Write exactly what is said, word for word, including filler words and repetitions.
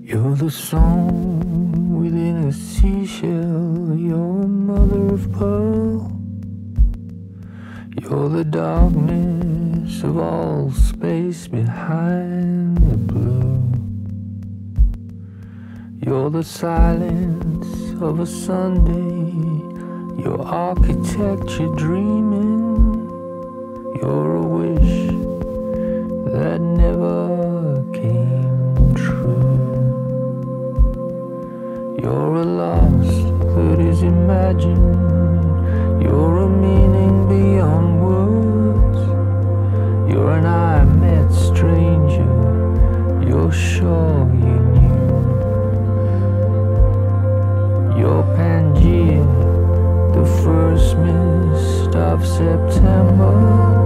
You're the song within a seashell, you're a mother of pearl. You're the darkness of all space behind the blue. You're the silence of a Sunday, your architecture dreaming. You're a wish that never came true. You're a loss that is imagined. You're a meaning beyond words. You're an I met stranger, you're sure you knew. You're Pangea, the first mist of September.